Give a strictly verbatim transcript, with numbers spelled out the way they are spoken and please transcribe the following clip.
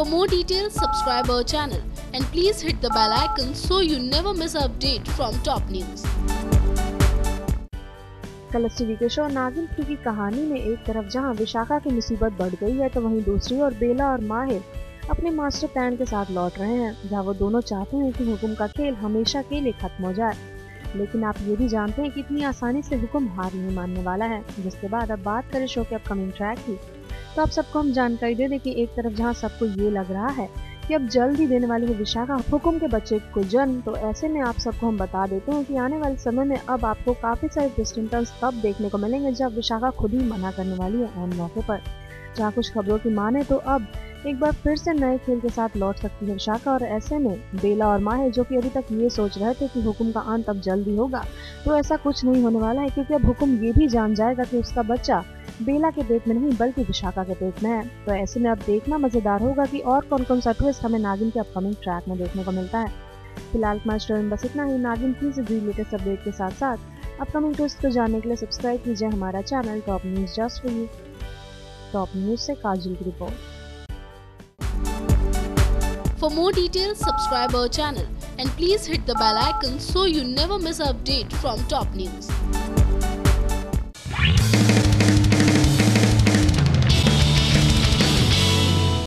For more details, subscribe our channel and please hit the bell icon so you never miss an update from top news. Colors TV के show Naagin three की कहानी में एक तरफ जहां विशाखा की मुसीबत बढ़ गई है तो वहीं दूसरी ओर बेला और माहिर अपने मास्टर प्लान के साथ लौट रहे हैं, जहां वो दोनों चाहते हैं कि हुकुम का खेल हमेशा के लिए खत्म हो जाए। लेकिन आप ये भी जानते हैं कि इतनी आसानी से हुकुम हार नहीं मानने वाला है। जिसके बाद अब बात करें शो के अपकमिंग ट्रैक की, तो आप सबको हम जानकारी दे दें कि एक तरफ जहां सबको ये लग रहा है कि अब जल्द ही देने वाली है विशाखा हुकुम के बच्चे को जन्म, तो ऐसे में आप सबको हम बता देते हैं कि आने वाले समय में अब आपको काफी सारे ट्विस्ट एंड टर्न्स तब देखने को मिलेंगे जब विशाखा खुद ही मना करने वाली है ऑन मौके पर। जहाँ कुछ खबरों की माने तो अब एक बार फिर से नए खेल के साथ लौट सकती है विशाखा, और ऐसे में बेला और माहिर जो कि अभी तक ये सोच रहे थे कि हुकुम का अंत अब जल्दी होगा, तो ऐसा कुछ नहीं होने वाला है, क्योंकि अब हुकुम ये भी जान जाएगा कि उसका बच्चा बेला के पेट में नहीं बल्कि विशाखा के पेट में है। तो ऐसे में अब देखना मजेदार होगा कि और कौन कौन सा ट्विस्ट हमें नागिन के अपकमिंग ट्रैक में देखने को मिलता है। फिलहाल हमारे स्टोरी में बस इतना ही। नागिन थ्री से जुड़ी लेटेस्ट अपडेट के साथ साथ अपकमिंग ट्विस्ट को जानने के लिए सब्सक्राइब कीजिए हमारा channel top news just for you. Top news से काजल की रिपोर्ट। For more details, subscribe our channel and please hit the bell icon so you never miss an update from top news.